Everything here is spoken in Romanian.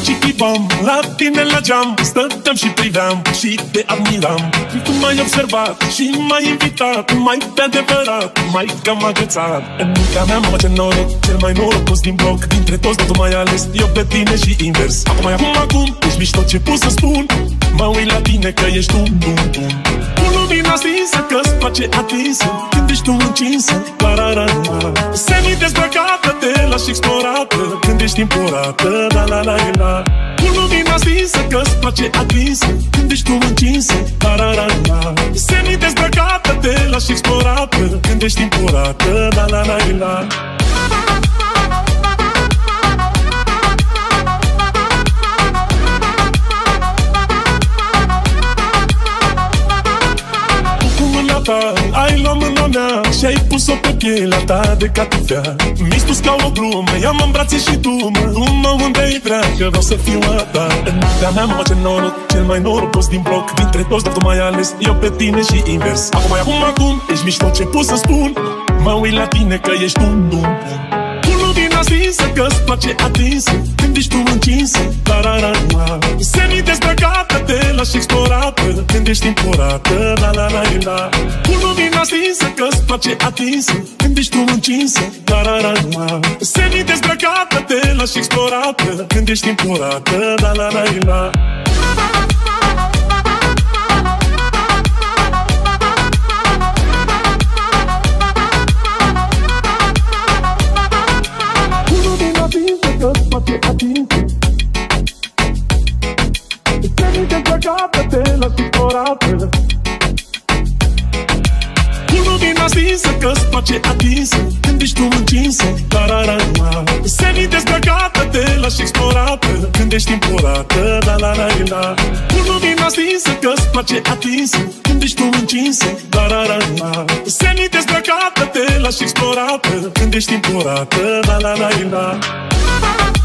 chipam, la tine la geam, stăteam și priveam și te admiram. Tu m-ai observat și m-ai invitat, mai pe adevărat, mai cam agățat. În mintea mea, mama, ce noroc, cel mai norocos din bloc. Dintre toți, tu m-ai ales, eu pe tine și invers. Acum, ești mișto, ce pot să spun. Mă uit la tine că ești un bun. Cu lumina stinsă, că-ți place atinsă, când ești tu încinsă, la-ra-ra-ra. Semi dezbrăcată, te lași explorată, când ești impurată, la-la-la-la. Cu lumina stinsă, că-ți place atinsă, când ești tu încinsă, la-ra-ra-ra. Semi dezbrăcată, te lași explorată, când ești impurată, la-la-la-la. Ai luat mâna mea și-ai pus-o pe pielea ta de catifea. Mi-ai spus ca o glumă, ia-mă în brațe și tu mă unde-i vrea, că vreau să fiu a ta. În mintea mea, mama, ce noroc, cel mai norocos din bloc. Dintre toți, dar tu m-ai ales, eu pe tine și invers. Acum, ești mișto, ce pot să spun. Mă uit la tine că ești un bun. Cu lumina stinsă, că-ți place atinsă, când ești tu încinsă, la-ra-ra-ra. Semi dezbrăcată, te lași explorată, când ești impurată, la-la-la-la. Cu lumina stinsă, că-ți place atinsă, când ești tu încinsă, la-ra-ra-ra. Semi dezbrăcată, te lași explorată, când ești impurată, la-la-la-la. Cu lumina stinsă, că-ți place atinsă, când ești tu încinsă, la-ra-ra-ra. Semi dezbrăcată, te lași explorată, când ești impurată, la-la-la-la. Cu lumina stinsă, că-ți place atinsă, când ești tu încinsă, la-ra-ra-ra. Semi dezbrăcată, te lași explorată, când ești impurată, la-la-la-la.